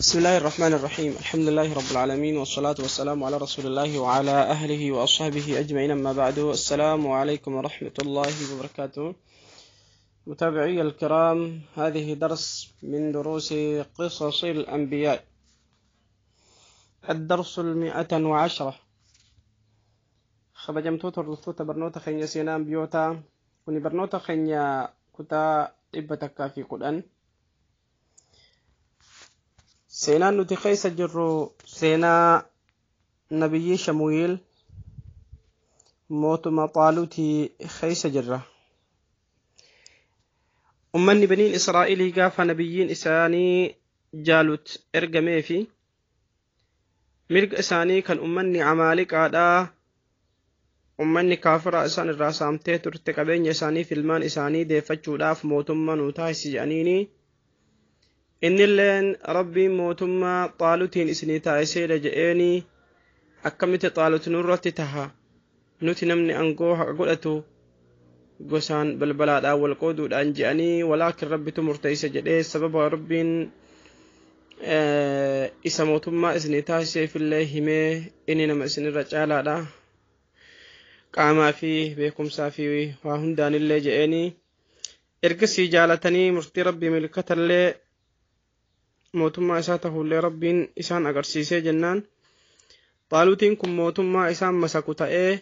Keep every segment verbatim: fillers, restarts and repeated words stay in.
بسم الله الرحمن الرحيم. الحمد لله رب العالمين، والصلاة والسلام على رسول الله وعلى أهله وأصحابه أجمعين. أما بعد، السلام عليكم ورحمة الله وبركاته. متابعي الكرام، هذه درس من دروس قصص الأنبياء، الدرس المئة وعشرة. خبجمتوت الرثوت برنوت خينيا سينام بيوتا كوني برنوت خينيا كتا إبتكا في قرآن. سينان نتي خيس جرو سينا نبي شمويل موت ما طالوتي خيس جرة أمني بنين إسرائيل قاف نبيين إساني جالوت إرقمي في مرق إساني كان أمني عمالك عدا أمني كافر إسان الراسامتي ترتقبين إساني في المان إساني دي فتشو داف موتما نوتاي سجانيني إن اللين ربي موتما طالوتين إسني تايسي لجئيني أكمت طالوت نورتي تها نوتي نمني أنقوها قلتو قسان بالبلاد أول قودو أنجاني، ولكن ربي تمرتيس جئي سبب ربي آه إسا موتما إسني تايسي في الله مي إني نم إسني رجالا دا قاما فيه بيكم سافي وهندان اللي جئيني إرقسي جالتني مرتي ربي ملكة اللي موتما إساته اللي ربين إسان أقرسيسي جنان. طالوتين كم موتما إسان مساكوتا إيه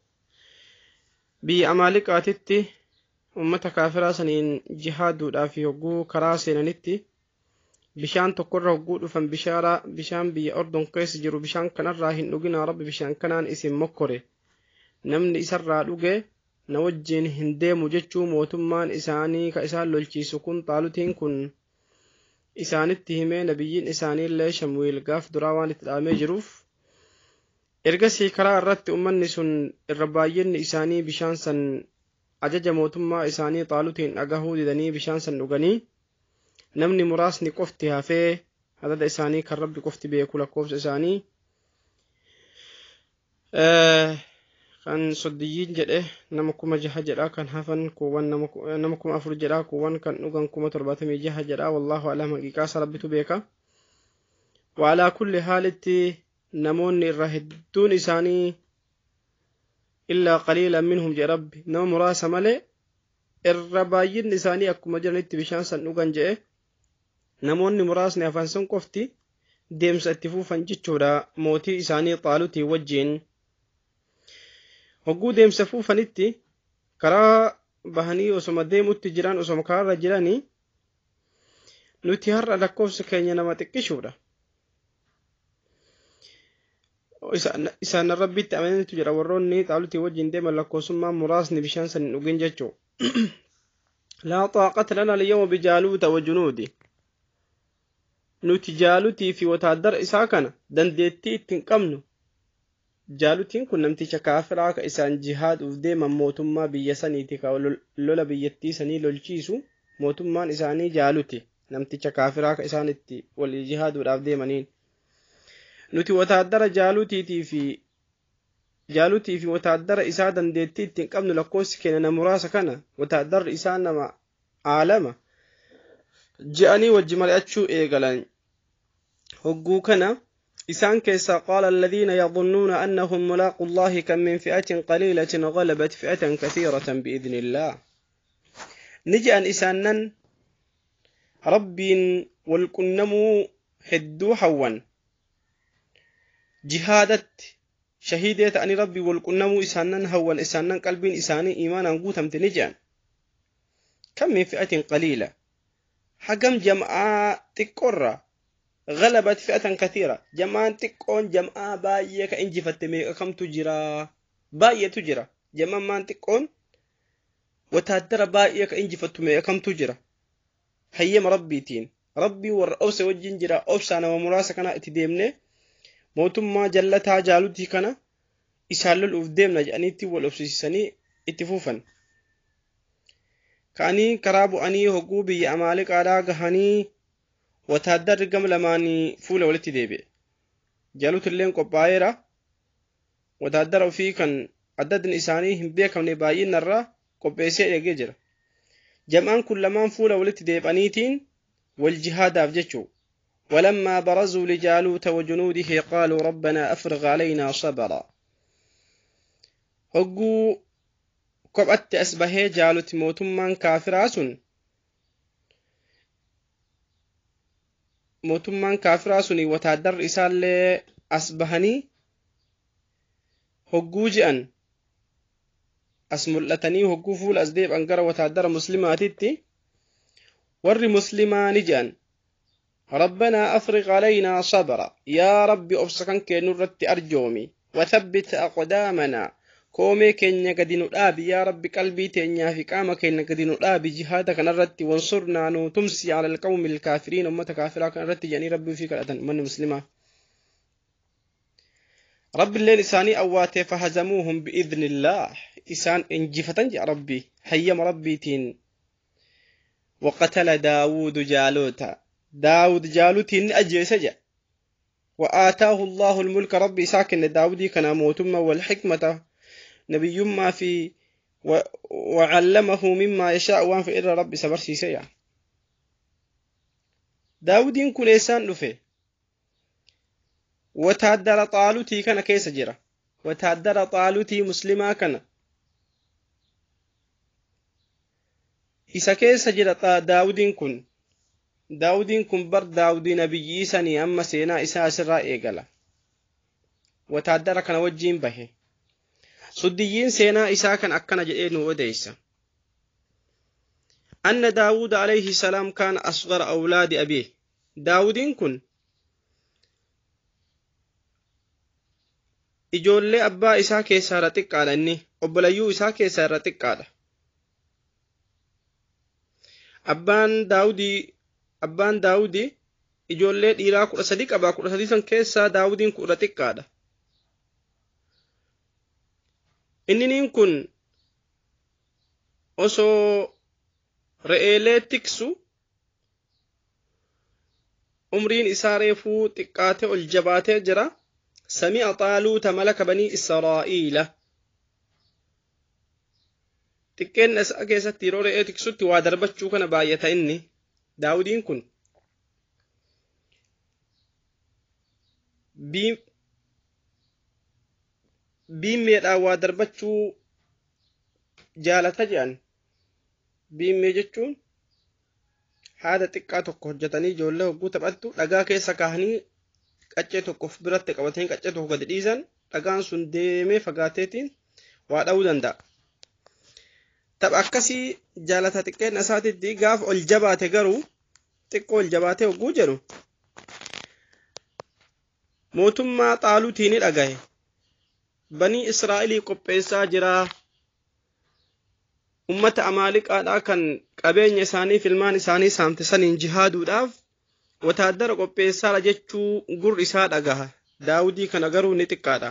بي أمالك آتتي أمتا كافرا سنين جهادو دافي هقو كراسي ننتي بشان تقر هقو دفن بشارة بشان بي أردن قيس جرو بشان كان راهن نقنا رب بشان كانان اسم مكوري نمن إسر لغي نوجين هندي مججو موتمان إساني كإسان للچي سكون. طالوتين كن إسانتي همي نبيين إساني اللي شمويل قاف دراوان التلامي جروف إرقسي كرا الرت أمني سن الربايين إساني بشانسا أجج موتما إساني طالوتين أقهو ددني بشانسا نغني نمني مراسني قفتها فيه هذا إساني كالرب قفتي بيكولا قفز إساني آه كان صديين جده نمكم جه جدا كان هفن كوان نمكم أفرج جدا كوان كان نوغان كوما ترباتمي جه جدا والله أعلم حقيقة ربيتو بيكا. وعلى كل حالة نمون الرهدون إساني إلا قليلا منهم جرب نم مراس ملي الربايين إساني أكما جرنت بشانسا نوغان جه نمون مراس نفانسون كفتي ديمس اتفوفا جيتشورا موتي إساني طالوتي وجين hogguu deemsa fuufanitti karaa bahanii osoma deemutti jiran osoma karaarra jiranii nuti har'a lakkoofsa keenya nama xiqqishuudha. isaan rabbitti amananitu jira warroonni xaalutii wajjin deeman lakkoofsummaan muraasni bishaan san hin dhugin jechuu. laa xaaqata lana alyawma bijaaluuta wa junuudi nuti jaalutii fi wataadara isaa kana dandeettii ittiin qabnu. jaalutiin kun namticha kaafiraa ka isaan jihaaduf deeman mootummaa biyya saniiti ka lola biyyattii sanii lolchiisu mootummaan isaanii jaaluti namticha kaafiraa ka isaan itti wal jihaaduudhaaf deemaniin. nuti wataadara jaalutiitii fi jaalutii fi wataadara isaa dandeettii ittiin qabnu lakkoofsi keenya nama muraasa kana wataadarri isaa nama aalama je'anii wajji mari'achuu eegalan. hogguu kana إسان كيسا قال الذين يظنون أنهم ملاقوا الله كم من فئة قليلة غلبت فئة كثيرة بإذن الله. نجي أن إسانن رب والكنمو هدو حوان جهادت شهيدة أن ربي والكنمو إسانن حوان إسانن قلبين إساني إيمانا قوتم تنجان كم من فئة قليلة حقم جمعاء تقرى غلبت فئة كثيرة جماعة تكون جماعة باية كإنجي فتمي كم تجرى باية تجرى جماعة ما تكون وتهدر باية كإنجي فتمي كم تجرى هيم ربي تين ربي ورأوس وجين جرى أوسانا ومراسكنا اتديمني موتم ما جلتها جالوتي كنا إسهال الأفديمنا جانيتي والأفسيساني اتفوفا كاني كرابو أني هقو بي أمالك على قهاني وتهدر قم لماني فول ولتي ديبي جالوت اللين قبائرة وتهدر فيه كان عدد إساني هم بيكم نبايين نرى قبائسي يجيجر جمعان كل لمان فول ولتي ديب أنيتين والجهاد أفجتشو ولما برزوا لجالوت وجنوده قالوا ربنا أفرغ علينا صبرا هجو كبأت أسبهي جالوت موتمان كافراسون موتمان كافراسوني وتادر إسال أسبهني هجو جأن أسملتني هجو فول أزديب أنقر وتادر مسلماتي ور مسلمان جأن ربنا أفرغ علينا صبرا يا ربي أبسكن كنورت أرجومي وثبت أقدامنا كومي كن قدينو الآبي يا ربي قلبي تنيا في قامة كن قدينو الآبي جهادك نرت وانصرنا نو تمسي على القوم الكافرين أمة كافرة نرت يعني ربي فيك الأدن من مسلمة رب الليل إساني أواتي فهزموهم بإذن الله إسان انجفتن يا ربي هيم ربي تين وقتل داود جالوتا داود جالوتين أجيسجا وآتاه الله الملك ربي ساكن داودي كان موتما والحكمة نبي ما في و... وعلمه مما يشاء وان في إر ربي سبر سيسيا داودين كل إنسان نفي وتعدل طالوتي كان كيس جرا وتعدل طالوتي مسلما كان إسا كيس جرا داودين كن داودين كن بر داودي نبي سني أما سينا إسا سرا إيقلا وتعدل كان وجين به صديين سينا إسا كان أكنا جئين وديسا أن داود عليه السلام كان أصغر أولاد أبيه داودين كن إجولي أبا إسا كيسا رتق على إني أبليو إسا كيسا رتق على أبان داودي أبان داودي إجولي إيرا كورا صديق أبا كورا صديقا كيسا داودين كورا رتق على إنني كن أسو رئيلي تكسو أمرين إساريفو تقاتي الجباتي جرا سمع طالوت ملك بني إسرائيل تكين أسأكي ستيرو رئي تكسو توادربتشو كان بايتا إني داودين كن بيم biimmeedhaan waa darbachuu jaalata jedhan biimmee jechuun haada xiqqaa tokko hojjetanii ijoollee hogguu taphattu dhagaa keessa kaahanii qaccee tokkoof biratti qabatanii qaccee tokko gadi dhiisan dhagaan sun deemee fagaateetiin waa dha'uu danda'a. Tapha akkasii jaalata xiqqeen isaatiitti gaafa ol jabaate garuu xiqqoo ol jabaatee hogguu jedhu mootummaa xaaluutiin dhagahe. bani Israa'ilii qopheessaa jira ummata amaaliqaadhaa kan qabeenya isaanii filmaan isaanii saamte saniin jihaaduudhaaf wataadara qopheessaa jechuu gur isaa dhagaha daawudii kana garuu ni xiqqaadha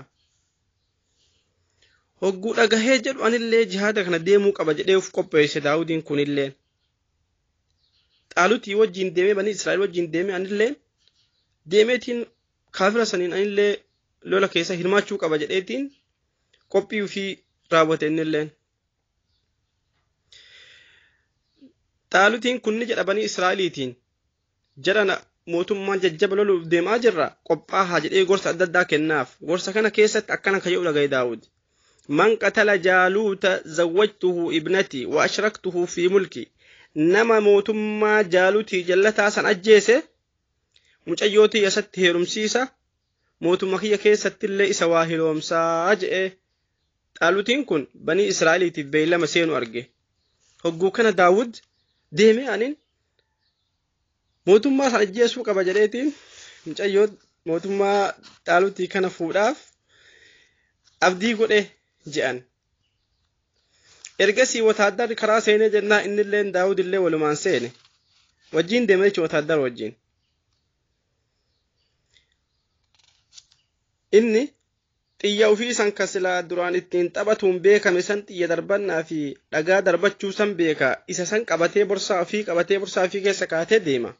hogguu dhagahee jedhu anillee jihaada kana deemuu qaba jedhee uf qopheesse daawudiin kunillee xaalutii wajjin deemee bani Israa'il wajjin deemee anillee deemeetiin kaafira saniin anillee lola keessa hirmaachuu qaba jedheetiin qophii fi raawwate innilleen xaalutiin kunni jedha bani Israa'iliitiin jedhana mootummaan jajjaba loluuf deemaa jirra qophaahaa jedhee gorsa adda addaa kennaaf gorsa kana keessatti akkana kayyuu dhagaye daawud man qatala jaaluuta zawwajtuhu ibnati wa ashraktuhu fi mulki nama mootummaa jaaluutii jallataa san ajjeese mucayyootii isatti heerumsiisa mootummaa kiyya keessatti illee isa waa hiloomsaa jedhee xaalutiin kun bani Israa'iliitiif beeylama seenu arge hogguu kana daawud deemee anin mootummaa san ajjeesuu qaba jedheetiin mucayyoo mootummaa xaalutii kana fuudhaaf abdii godhe je'an ergasii wataaddarri karaa seenee jennaa innilleen daawud illee walumaan seene wajjiin deemee jechuun wataaddar wajjiin inni xiyya ofii san kasilaa duraan ittiin taphatuun beekame san xiyya darbannaa fi dhagaa darbachuu san beeka isa san qabatee borsaa ofii qabatee borsaa ofii keessa kaatee deema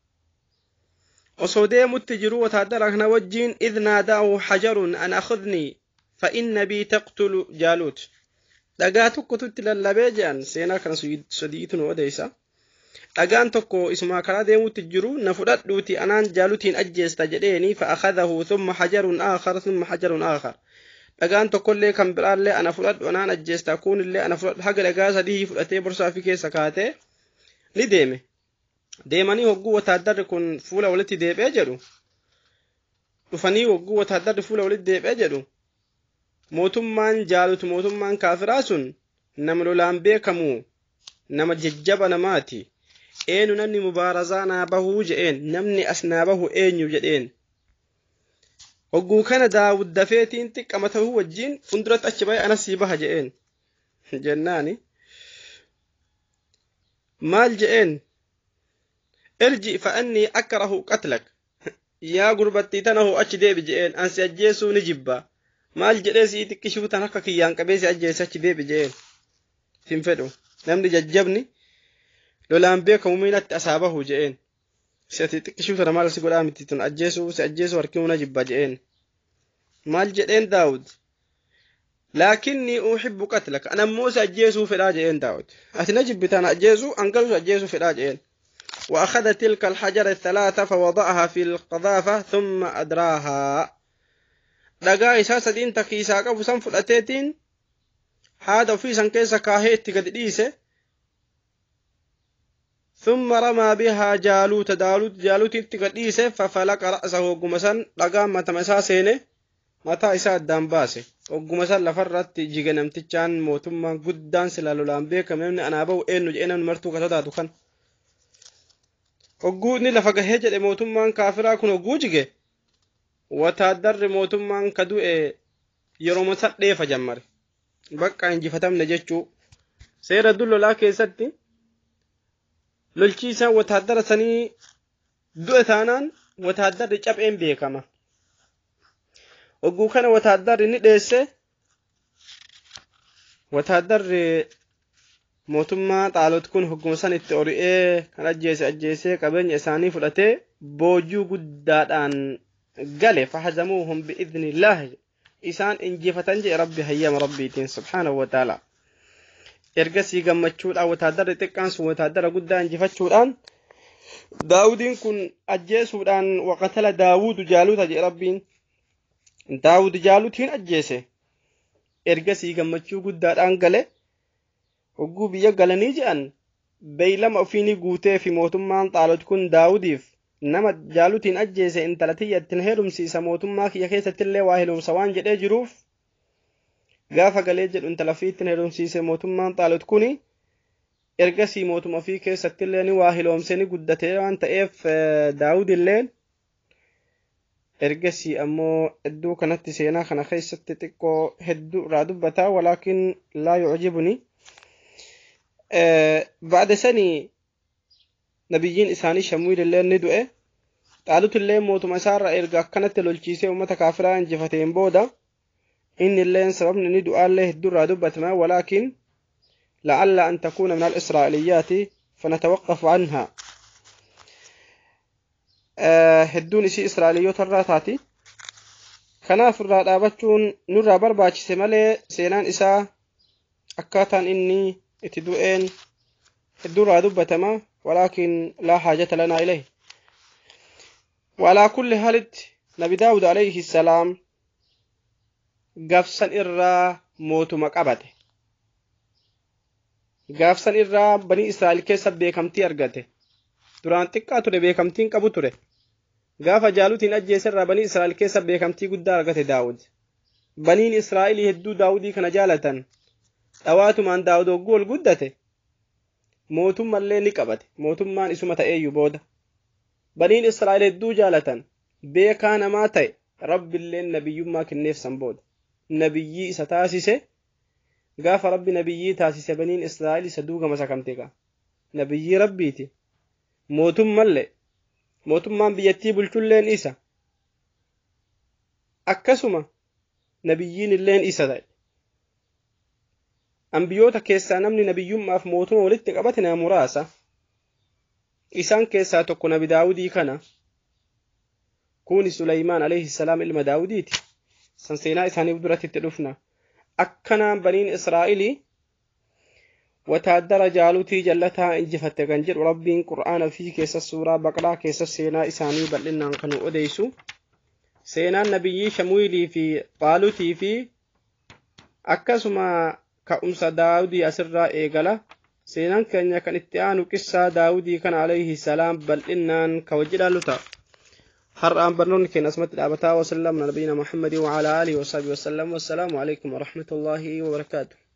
osoo deemutti jiru wataaddara kana wajjiin idh naadaahu hajarun an akhudnii fa inna bii taqtulu jaalut dhagaa tokkotu itti lallabee jedhan seenaa kana sadiitu nu odeysa dhagaan tokko isuma karaa deemuutti jiru na fudhadhuuti anaan jaalutiin ajjeesta jedheeni fa akhadahu thumma hajarun aakhar thumma hajarun aakhar dhagaan tokkollee kan biraallee ana fudhadhu anaan ajjeesta kunillee ana fudhadhu haga dhagaa sadii fudhatee borsaa fi keessa kaatee ni deeme deemanii hogguu wataaddarri kun fuula walitti deebi'ee jedhu dhufanii hogguu wataaddarri fuula walitti deebi'ee jedhu mootummaan jaalutu mootummaan kaafiraa sun nama lolaan beekamu nama jajjaba namaati eenu namni mubaarazaa naa bahuu jedheen namni as naa bahu eenyu jedheen hogguu kana daawud dafeetiin xiqqama ta'uu wajjiin funduratti achi bahe anas sii baha jedheen jennaani maal jedheen irji fa anni akrahu qatlak yaa gurbattii tanahu achi deebi jedheen ansi ajjeesuu ni jibba maal jedhee sii xiqqishuu tan akka kiyyaan qabee si ajjeese achi deebi jedheen hin fedhu namni jajjabni lolaan beekamu miinatti asaabahu jedheen si ati xiqqishuu tana maal si godhaa miti tun ajjeesuu si ajjeesuu harkii huna jibba jedheen maal jedheen daawud laakinnii uxibbu qatlaka ana ammoo si ajjeesuu fedhaa jedheen daawud ati na jibbitaan ajjeesuu angalu ajjeesuu fedhaa jedheen وأخذ تلك الحجر الثلاثة فوضعها في القذافة ثم أدراها دقا إساسة دين تكيسا قبو سنفل أتيتين هذا في سنكيسا كاهيت قديسة ثم رمى بها جالوت دالوت جالوت تقديسة ففلق رأسه قمسا دقا متمسا سينه متى إساء الدنباسة وقمسا لفرت جيغنم تجان موتما قدان سلالولان بيكا ممن أنا أبو إنو جئنا مرتو كتدا دخان وقودني لفقه هجد موتمان كافرا كن وقوجige وتادر موتمان كدو يروم سدي فجمر بقى انجي فتمنا جچو سير دلو لا كيستي للچيسا وتادر سني دو ثانان وتادر چبين بيكما وقو كان وتادر ني ديسه وتادر mootummaa xaalot kun hoggoomsan itti ori'ee kan ajjeese ajjeesee qabeenya isaanii fudhatee boojuu guddaadhaan gale fahazamuuhum bi'idhnillah isaan injifatan jedhe rabbi hayyama rabbiitiin subhaanahu wa ta'ala ergasii gammachuudhaan wataadarri xiqqaan sun wataadara guddaa injifachuudhaan daawudiin kun ajjeesuudhaan waqatala daawudu jaaluta jedhe rabbiin daawud jaalutiin ajjeese ergasii gammachuu guddaadhaan gale hogguu biyya galanii jedhan beeylama ofiinii guutee fi mootummaan xaalot kun daawudiif nama jaalutiin ajjeese intala tiyyattiin heerumsiisa mootummaa kiyya keessatti illee waa heerumsa waan jedhee jiruuf gaafa galee jedhu intala fiittiin heerumsiise mootummaan xaalot kuni ergasii mootuma fi keessatti illee ni waa heerumsee ni guddatee waan ta'eef daawud illee ergasii ammoo hedduu kanatti seenaa kana keessatti xiqqoo hedduu irraa dubbataa walaakin laa yucjibuni بعد سنة نبيين إساني شمويل اللي ندوئه طالوت اللي موت مسار إرقا كانت للجيسي ومتا كافران جفتين بودا إن اللي سبب ندوء الله الدرى دبتما ولكن لعل أن تكون من الإسرائيليات فنتوقف عنها هدون إسي إسرائيليات الراتاتي كناف الراتابتون نرى برباك سمالي سينان إسا أكاتان إني اتدوئين الدرى دبتما ولكن لا حاجة لنا إليه وعلى كل حال نبي داود عليه السلام قفصا إرى موت مقابته قفصا إرى بني إسرائيل كيسا بيكمتي أرغته duraan xiqqaa ture beekamtiin qabu ture gaafa jaalutiin ajjeesirraa banii israa'el keessa beekamtii guddaa argate daawud baniin israa'elii hedduu daawudii kana jaalatan dhawaatumaan daawud hogguu ol guddate mootummallee ni qabate mootummaan isuma ta'eeyyuu booda baniin israa'el hedduu jaalatan beekaa namaa ta'e rabbilleen nabiyyummaa kenneef san booda nabiyyii isa taasise gaafa rabbi nabiyyii taasise baniin israa'el isa duugama sakamte ka nabiyyii rabbiiti mootummallee mootummaan biyyattii bulchulleen isa akkasuma nabiyyiin illeen isa ta'e anbiyoota keessaa namni nabiyyummaaf mootuma walitti qabate nama muraasa isaan keessaa tokko nabi daawudii kana kuni suleymaan alayhi salaam ilma daawudiiti san seenaa isaaniif duratti itti dhufna akkanaan baniin israa'elii وتعدر جالوتي جلتها انجفت كنجر ربي قرآن في كيس السورة بقرة كيس السينا إساني بل إنان كانوا أديسو سينا النبي شمويلي في طالوتي في أكسما كأمس داودي أسر إيقلا سينا كان يكن اتعانو كسا داودي كان عليه السلام بل إنان كوجد لتا هر آن برنون كن أسمت الأبتا وسلم نبينا محمد وعلى آله وصحبه وسلم والسلام عليكم ورحمة الله وبركاته.